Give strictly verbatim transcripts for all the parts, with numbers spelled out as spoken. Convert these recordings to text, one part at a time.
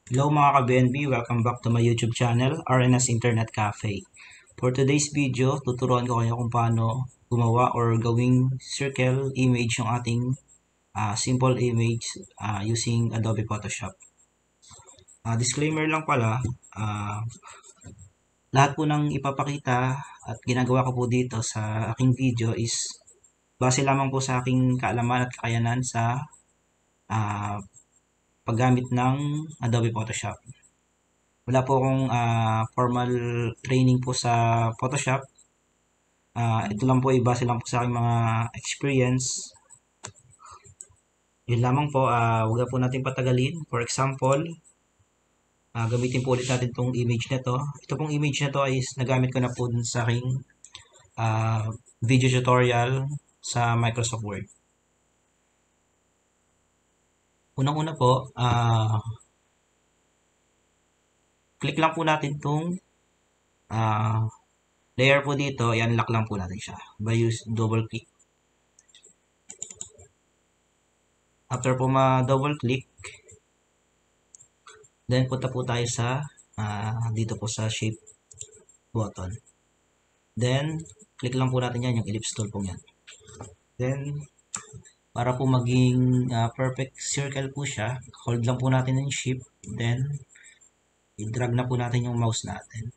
Hello mga ka-B N B, welcome back to my YouTube channel, R N S Internet Cafe. For today's video, tuturuan ko kayo kung paano gumawa or gawing circle image yung ating uh, simple image uh, using Adobe Photoshop. Uh, disclaimer lang pala, uh, lahat po ng ipapakita at ginagawa ko po dito sa aking video is base lamang po sa aking kaalaman at kakayanan sa uh, paggamit ng Adobe Photoshop. Wala po akong uh, formal training po sa Photoshop. Uh, ito lang po ay base lang po sa aking mga experience. Yun lamang po, uh, huwag na po natin patagalin. For example, uh, gamitin po ulit natin itong image na to. Ito pong image na to ay nagamit ko na po dun sa aking uh, video tutorial sa Microsoft Word. Unang-una po, uh, click lang po natin itong uh, layer po dito, i-unlock lang po natin siya by use double click. After po ma-double click, then punta po tayo sa uh, dito po sa shape button. Then, click lang po natin yan, yung ellipse tool po yan. Then, para po maging uh, perfect circle po siya, hold lang po natin yung shift, then, i-drag na po natin yung mouse natin.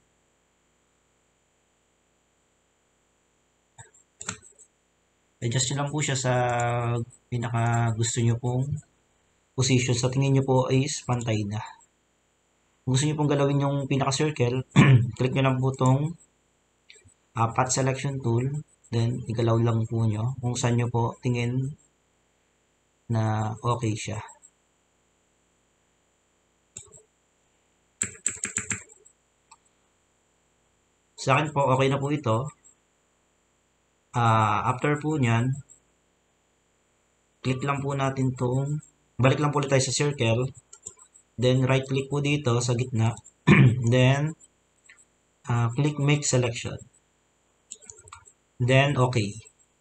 Adjust nyo lang po siya sa pinaka gusto nyo pong position. Sa tingin nyo po is pantay na. Kung gusto nyo pong galawin yung pinaka circle, click nyo lang po itong uh, path selection tool. Then, igalaw lang po nyo kung saan nyo po tingin na okay siya. Sa akin po, okay na po ito. Uh, after po nyan, click lang po natin itong, balik lang po ulit tayo sa circle, then right click po dito sa gitna, then uh, click make selection, then okay.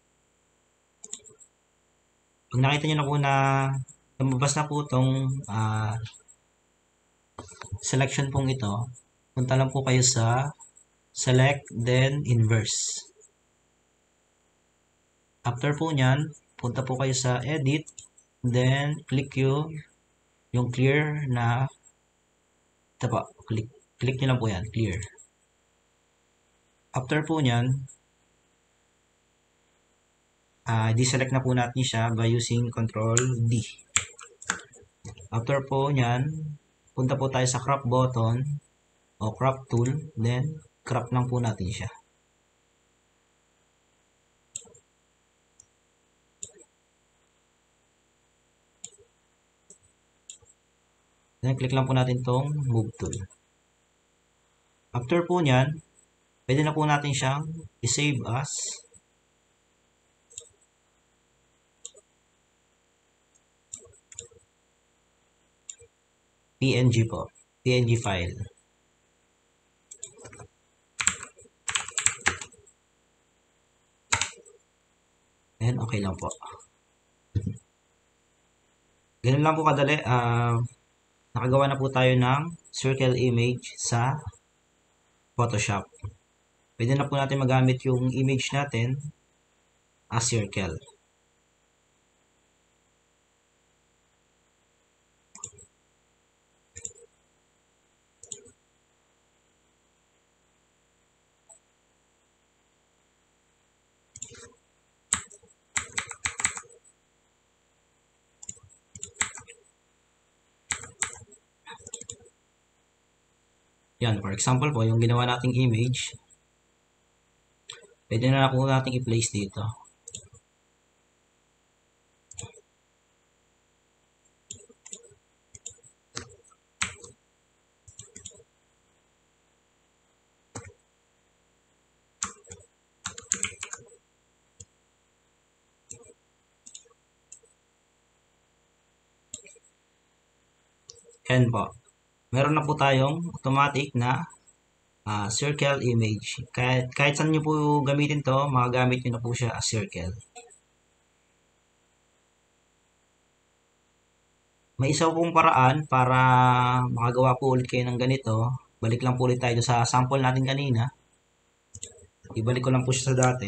Pag nakita nyo na po na lumabas na po itong uh, selection pong ito, punta lang po kayo sa select, then inverse. After po nyan, punta po kayo sa edit, then click yung, yung clear na, ito po, click, click nyo lang po yan, clear. After po nyan, uh, deselect na po natin siya by using control D. After po nyan, punta po tayo sa crop button o crop tool, then crop lang po natin siya. Then, click lang po natin itong move tool. After po nyan, pwede na po natin siyang i-save as P N G po. P N G file. And okay lang po. Ganun lang po kadali. Uh, nakagawa na po tayo ng circle image sa Photoshop. Pwede na po natin magamit yung image natin as circle. Yan, for example po, yung ginawa nating image, pwede na po nating i-place dito. Yan po. Meron na po tayong automatic na uh, circle image. Kahit, kahit saan nyo po gamitin to, magagamit nyo na po siya as circle. May isa pong paraan para makagawa po ulit kayo ng ganito. Balik lang po ulit tayo sa sample natin kanina. Ibalik ko lang po siya sa dati.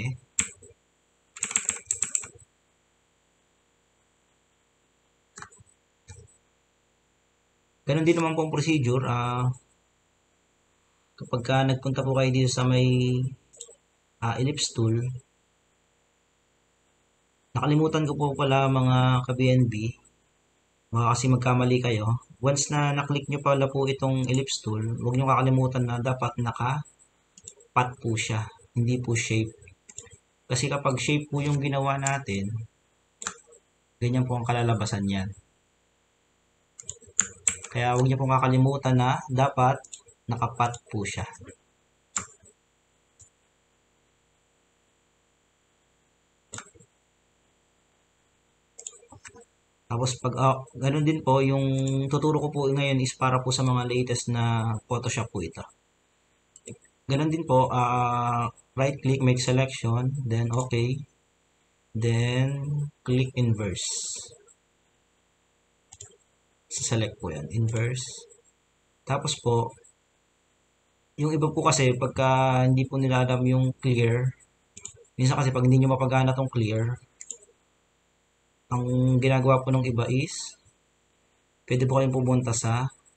Ganun din naman po ang procedure. Uh, kapag ka nagpunta po kayo dito sa may uh, ellipse tool, nakalimutan ko po pala mga ka-B N B, baka kasi magkamali kayo. Once na naklik nyo pala po itong ellipse tool, huwag nyo kakalimutan na dapat naka-pat po siya, hindi po shape. Kasi kapag shape po yung ginawa natin, ganyan po ang kalalabasan yan. Kaya huwag nyo pong kakalimutan na dapat naka-pat po siya. Tapos pag uh, ganun din po, yung tuturo ko po ngayon is para po sa mga latest na Photoshop po ito. Ganun din po, uh, right click, make selection, then okay, then click inverse. Select po yan, inverse. Tapos po, yung iba po kasi pagka hindi po nila alam yung clear, minsan kasi pag hindi nyo mapagana tong clear, ang ginagawa po ng iba is pwede po kayong pumunta sa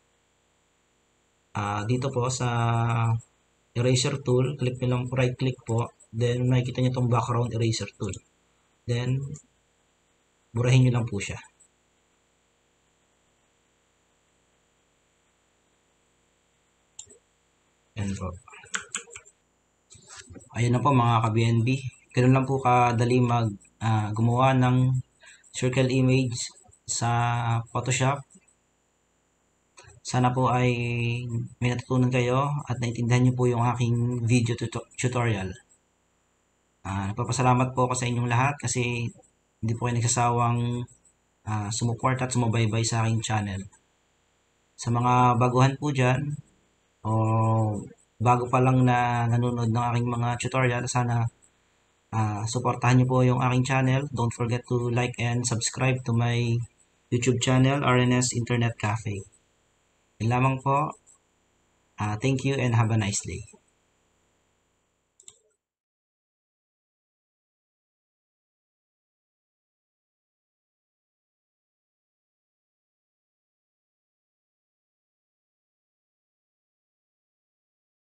uh, dito po sa eraser tool, click nyo lang, right click po, then makikita nyo itong background eraser tool, then burahin nyo lang po siya. Ayan po. Ayun na po mga ka-B N B. Ganun lang po kadali mag uh, gumawa ng circle image sa Photoshop. Sana po ay may natutunan kayo at naintindihan nyo po yung aking video tutorial. Uh, nagpapasalamat po ako sa inyong lahat kasi hindi po kayo nagsasawang uh, sumuporta at sumubaybay sa aking channel. Sa mga baguhan po dyan, o bago pa lang na nanonood ng aking mga tutorial, sana uh, suportahan nyo po yung aking channel. Don't forget to like and subscribe to my YouTube channel, R N S Internet Cafe. Yan lamang po. Uh, thank you and have a nice day.